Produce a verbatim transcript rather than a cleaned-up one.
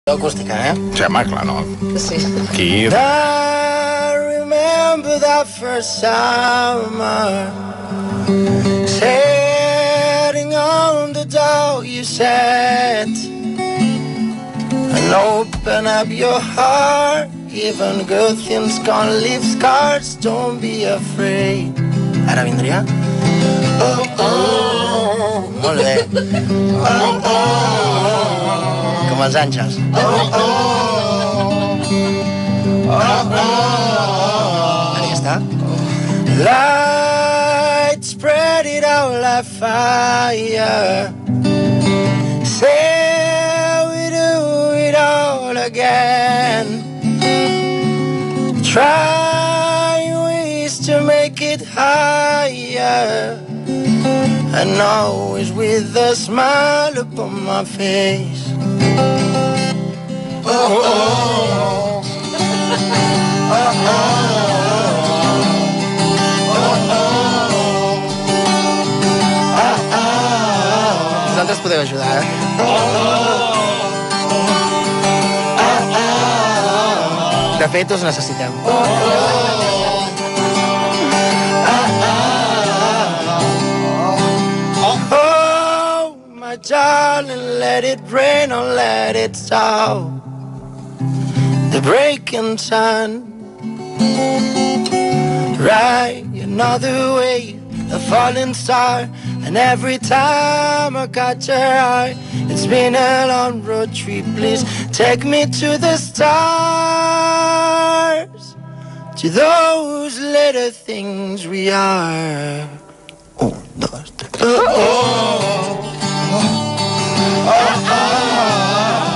Acústica, eh? Sí, home, clar, no. Sí. Aquí... I remember that first summer, sitting on the door you sat, and open up your heart. Even good things can leave scars. Don't be afraid. Ara vindria? Oh, oh. Molt bé. Oh, oh. Com els àngels. Oh, oh. Oh, oh. Ara ja està. Light spread it out like fire. Say we do it all again. Try ways to make it higher, and always with a smile upon my face. Oh, oh, oh. Oh, oh. Oh, oh. Oh, oh. Vosaltres podeu ajudar, eh? Oh, oh. De fet, us necessitem. Oh, oh, oh, oh, my darling, let it rain or let it stop. The breaking sun, right, another wave, a falling star. And every time I catch your eye, it's been a long road trip. Please take me to the stars, to those little things we are. Un, dos, tres. Oh, oh, oh, oh, oh.